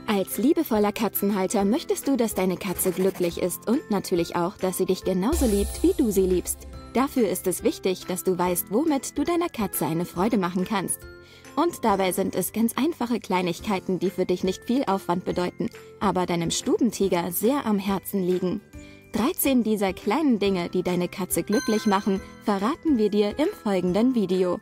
Als liebevoller Katzenhalter möchtest du, dass deine Katze glücklich ist und natürlich auch, dass sie dich genauso liebt, wie du sie liebst. Dafür ist es wichtig, dass du weißt, womit du deiner Katze eine Freude machen kannst. Und dabei sind es ganz einfache Kleinigkeiten, die für dich nicht viel Aufwand bedeuten, aber deinem Stubentiger sehr am Herzen liegen. 13 dieser kleinen Dinge, die deine Katze glücklich machen, verraten wir dir im folgenden Video.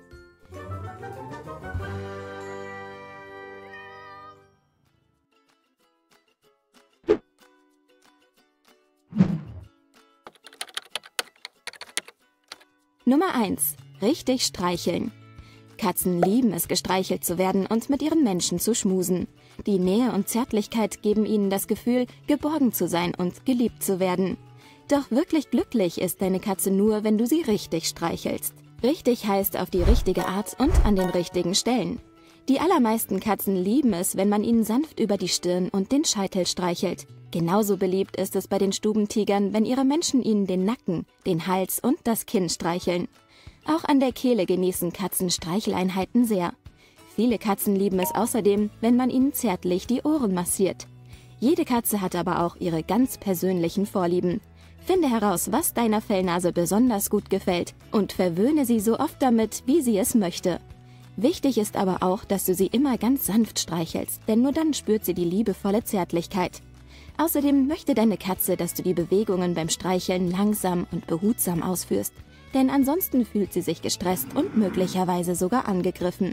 Nummer 1. Richtig streicheln. Katzen lieben es, gestreichelt zu werden und mit ihren Menschen zu schmusen. Die Nähe und Zärtlichkeit geben ihnen das Gefühl, geborgen zu sein und geliebt zu werden. Doch wirklich glücklich ist deine Katze nur, wenn du sie richtig streichelst. Richtig heißt auf die richtige Art und an den richtigen Stellen. Die allermeisten Katzen lieben es, wenn man ihnen sanft über die Stirn und den Scheitel streichelt. Genauso beliebt ist es bei den Stubentigern, wenn ihre Menschen ihnen den Nacken, den Hals und das Kinn streicheln. Auch an der Kehle genießen Katzen Streicheleinheiten sehr. Viele Katzen lieben es außerdem, wenn man ihnen zärtlich die Ohren massiert. Jede Katze hat aber auch ihre ganz persönlichen Vorlieben. Finde heraus, was deiner Fellnase besonders gut gefällt und verwöhne sie so oft damit, wie sie es möchte. Wichtig ist aber auch, dass du sie immer ganz sanft streichelst, denn nur dann spürt sie die liebevolle Zärtlichkeit. Außerdem möchte deine Katze, dass du die Bewegungen beim Streicheln langsam und behutsam ausführst, denn ansonsten fühlt sie sich gestresst und möglicherweise sogar angegriffen.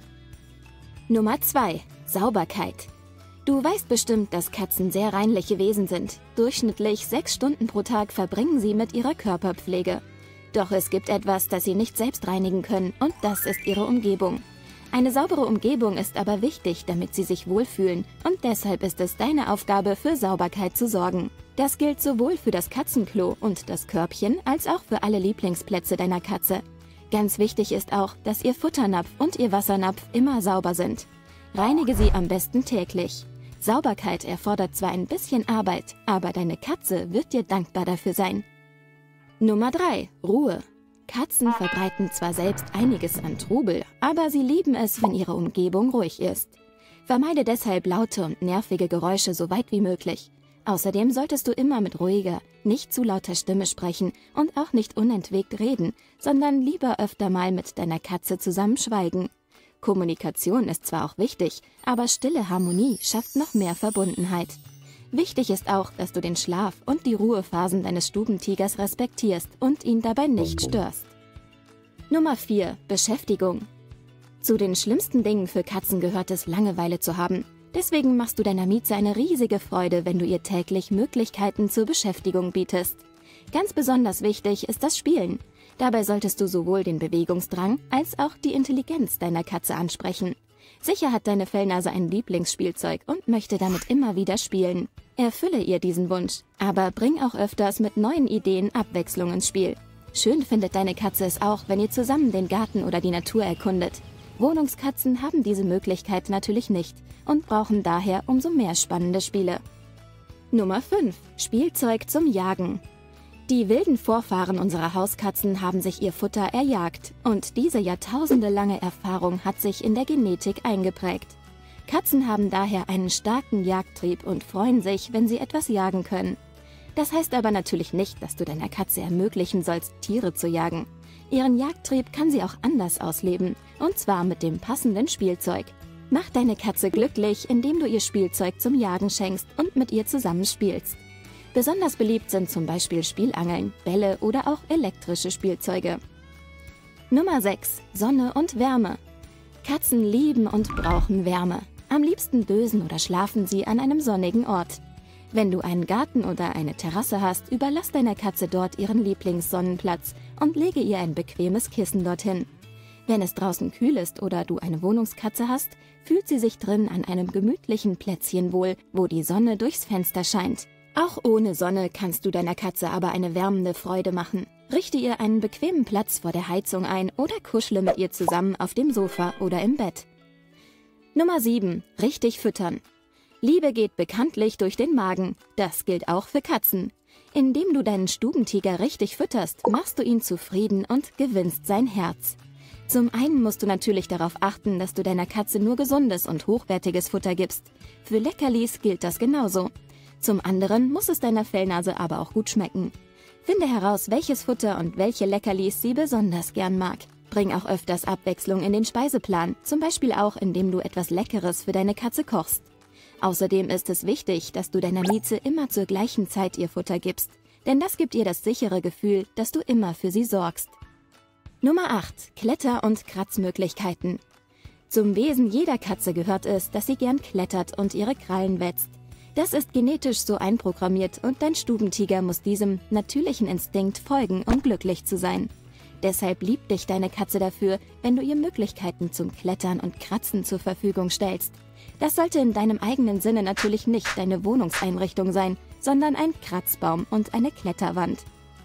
Nummer 2. Sauberkeit. Du weißt bestimmt, dass Katzen sehr reinliche Wesen sind. Durchschnittlich 6 Stunden pro Tag verbringen sie mit ihrer Körperpflege. Doch es gibt etwas, das sie nicht selbst reinigen können, und das ist ihre Umgebung. Eine saubere Umgebung ist aber wichtig, damit sie sich wohlfühlen, und deshalb ist es deine Aufgabe, für Sauberkeit zu sorgen. Das gilt sowohl für das Katzenklo und das Körbchen, als auch für alle Lieblingsplätze deiner Katze. Ganz wichtig ist auch, dass ihr Futternapf und ihr Wassernapf immer sauber sind. Reinige sie am besten täglich. Sauberkeit erfordert zwar ein bisschen Arbeit, aber deine Katze wird dir dankbar dafür sein. Nummer 3. Ruhe. Katzen verbreiten zwar selbst einiges an Trubel, aber sie lieben es, wenn ihre Umgebung ruhig ist. Vermeide deshalb laute und nervige Geräusche so weit wie möglich. Außerdem solltest du immer mit ruhiger, nicht zu lauter Stimme sprechen und auch nicht unentwegt reden, sondern lieber öfter mal mit deiner Katze zusammen schweigen. Kommunikation ist zwar auch wichtig, aber stille Harmonie schafft noch mehr Verbundenheit. Wichtig ist auch, dass du den Schlaf und die Ruhephasen deines Stubentigers respektierst und ihn dabei nicht störst. Nummer 4. Beschäftigung. Zu den schlimmsten Dingen für Katzen gehört es, Langeweile zu haben. Deswegen machst du deiner Mieze eine riesige Freude, wenn du ihr täglich Möglichkeiten zur Beschäftigung bietest. Ganz besonders wichtig ist das Spielen. Dabei solltest du sowohl den Bewegungsdrang als auch die Intelligenz deiner Katze ansprechen. Sicher hat deine Fellnase ein Lieblingsspielzeug und möchte damit immer wieder spielen. Erfülle ihr diesen Wunsch, aber bring auch öfters mit neuen Ideen Abwechslung ins Spiel. Schön findet deine Katze es auch, wenn ihr zusammen den Garten oder die Natur erkundet. Wohnungskatzen haben diese Möglichkeit natürlich nicht und brauchen daher umso mehr spannende Spiele. Nummer 5. Spielzeug zum Jagen. Die wilden Vorfahren unserer Hauskatzen haben sich ihr Futter erjagt und diese jahrtausendelange Erfahrung hat sich in der Genetik eingeprägt. Katzen haben daher einen starken Jagdtrieb und freuen sich, wenn sie etwas jagen können. Das heißt aber natürlich nicht, dass du deiner Katze ermöglichen sollst, Tiere zu jagen. Ihren Jagdtrieb kann sie auch anders ausleben, und zwar mit dem passenden Spielzeug. Mach deine Katze glücklich, indem du ihr Spielzeug zum Jagen schenkst und mit ihr zusammen spielst. Besonders beliebt sind zum Beispiel Spielangeln, Bälle oder auch elektrische Spielzeuge. Nummer 6. Sonne und Wärme. Katzen lieben und brauchen Wärme. Am liebsten dösen oder schlafen sie an einem sonnigen Ort. Wenn du einen Garten oder eine Terrasse hast, überlass deiner Katze dort ihren Lieblingssonnenplatz und lege ihr ein bequemes Kissen dorthin. Wenn es draußen kühl ist oder du eine Wohnungskatze hast, fühlt sie sich drin an einem gemütlichen Plätzchen wohl, wo die Sonne durchs Fenster scheint. Auch ohne Sonne kannst du deiner Katze aber eine wärmende Freude machen. Richte ihr einen bequemen Platz vor der Heizung ein oder kuschle mit ihr zusammen auf dem Sofa oder im Bett. Nummer 7. Richtig füttern. Liebe geht bekanntlich durch den Magen. Das gilt auch für Katzen. Indem du deinen Stubentiger richtig fütterst, machst du ihn zufrieden und gewinnst sein Herz. Zum einen musst du natürlich darauf achten, dass du deiner Katze nur gesundes und hochwertiges Futter gibst. Für Leckerlis gilt das genauso. Zum anderen muss es deiner Fellnase aber auch gut schmecken. Finde heraus, welches Futter und welche Leckerlis sie besonders gern mag. Bring auch öfters Abwechslung in den Speiseplan, zum Beispiel auch, indem du etwas Leckeres für deine Katze kochst. Außerdem ist es wichtig, dass du deiner Mieze immer zur gleichen Zeit ihr Futter gibst, denn das gibt ihr das sichere Gefühl, dass du immer für sie sorgst. Nummer 8. Kletter- und Kratzmöglichkeiten. Zum Wesen jeder Katze gehört es, dass sie gern klettert und ihre Krallen wetzt. Das ist genetisch so einprogrammiert und dein Stubentiger muss diesem natürlichen Instinkt folgen, um glücklich zu sein. Deshalb liebt dich deine Katze dafür, wenn du ihr Möglichkeiten zum Klettern und Kratzen zur Verfügung stellst. Das sollte in deinem eigenen Sinne natürlich nicht deine Wohnungseinrichtung sein, sondern ein Kratzbaum und eine Kletterwand.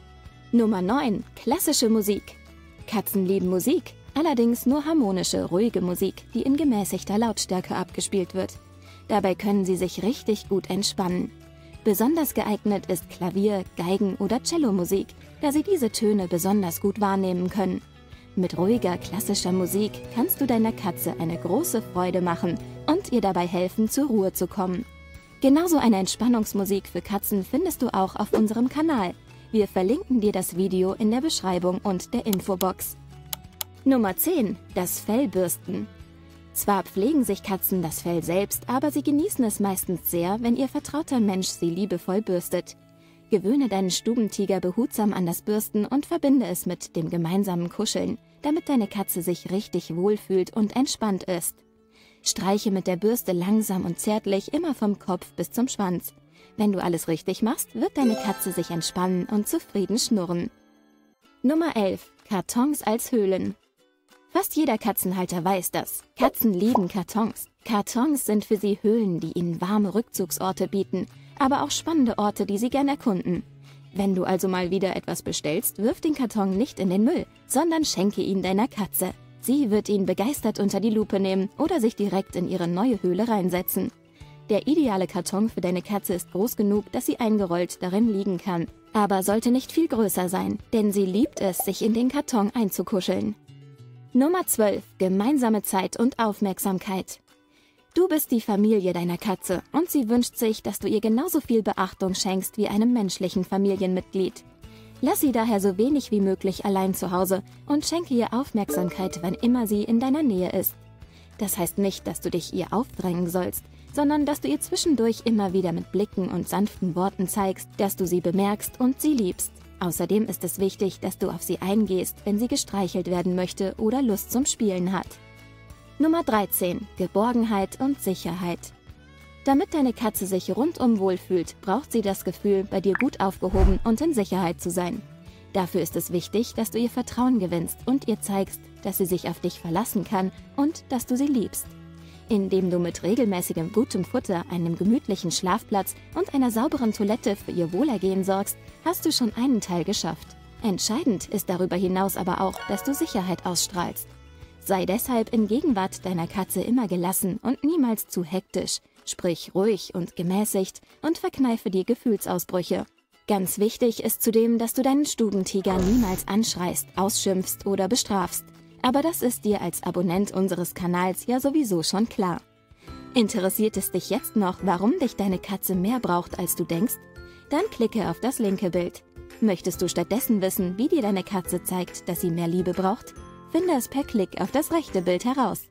Nummer 9. Klassische Musik. Katzen lieben Musik, allerdings nur harmonische, ruhige Musik, die in gemäßigter Lautstärke abgespielt wird. Dabei können sie sich richtig gut entspannen. Besonders geeignet ist Klavier-, Geigen- oder Cellomusik, da sie diese Töne besonders gut wahrnehmen können. Mit ruhiger, klassischer Musik kannst du deiner Katze eine große Freude machen und ihr dabei helfen, zur Ruhe zu kommen. Genauso eine Entspannungsmusik für Katzen findest du auch auf unserem Kanal. Wir verlinken dir das Video in der Beschreibung und der Infobox. Nummer 10. Das Fellbürsten. Zwar pflegen sich Katzen das Fell selbst, aber sie genießen es meistens sehr, wenn ihr vertrauter Mensch sie liebevoll bürstet. Gewöhne deinen Stubentiger behutsam an das Bürsten und verbinde es mit dem gemeinsamen Kuscheln, damit deine Katze sich richtig wohlfühlt und entspannt ist. Streiche mit der Bürste langsam und zärtlich immer vom Kopf bis zum Schwanz. Wenn du alles richtig machst, wird deine Katze sich entspannen und zufrieden schnurren. Nummer 11. Kartons als Höhlen. Fast jeder Katzenhalter weiß das. Katzen lieben Kartons. Kartons sind für sie Höhlen, die ihnen warme Rückzugsorte bieten, aber auch spannende Orte, die sie gern erkunden. Wenn du also mal wieder etwas bestellst, wirf den Karton nicht in den Müll, sondern schenke ihn deiner Katze. Sie wird ihn begeistert unter die Lupe nehmen oder sich direkt in ihre neue Höhle reinsetzen. Der ideale Karton für deine Katze ist groß genug, dass sie eingerollt darin liegen kann. Aber sollte nicht viel größer sein, denn sie liebt es, sich in den Karton einzukuscheln. Nummer 12. Gemeinsame Zeit und Aufmerksamkeit. Du bist die Familie deiner Katze und sie wünscht sich, dass du ihr genauso viel Beachtung schenkst wie einem menschlichen Familienmitglied. Lass sie daher so wenig wie möglich allein zu Hause und schenke ihr Aufmerksamkeit, wann immer sie in deiner Nähe ist. Das heißt nicht, dass du dich ihr aufdrängen sollst, sondern dass du ihr zwischendurch immer wieder mit Blicken und sanften Worten zeigst, dass du sie bemerkst und sie liebst. Außerdem ist es wichtig, dass du auf sie eingehst, wenn sie gestreichelt werden möchte oder Lust zum Spielen hat. Nummer 13. Geborgenheit und Sicherheit. Damit deine Katze sich rundum wohlfühlt, braucht sie das Gefühl, bei dir gut aufgehoben und in Sicherheit zu sein. Dafür ist es wichtig, dass du ihr Vertrauen gewinnst und ihr zeigst, dass sie sich auf dich verlassen kann und dass du sie liebst. Indem du mit regelmäßigem gutem Futter, einem gemütlichen Schlafplatz und einer sauberen Toilette für ihr Wohlergehen sorgst, hast du schon einen Teil geschafft. Entscheidend ist darüber hinaus aber auch, dass du Sicherheit ausstrahlst. Sei deshalb in Gegenwart deiner Katze immer gelassen und niemals zu hektisch, sprich ruhig und gemäßigt und verkneife dir Gefühlsausbrüche. Ganz wichtig ist zudem, dass du deinen Stubentiger niemals anschreist, ausschimpfst oder bestrafst. Aber das ist dir als Abonnent unseres Kanals ja sowieso schon klar. Interessiert es dich jetzt noch, warum dich deine Katze mehr braucht, als du denkst? Dann klicke auf das linke Bild. Möchtest du stattdessen wissen, wie dir deine Katze zeigt, dass sie mehr Liebe braucht? Finde es per Klick auf das rechte Bild heraus.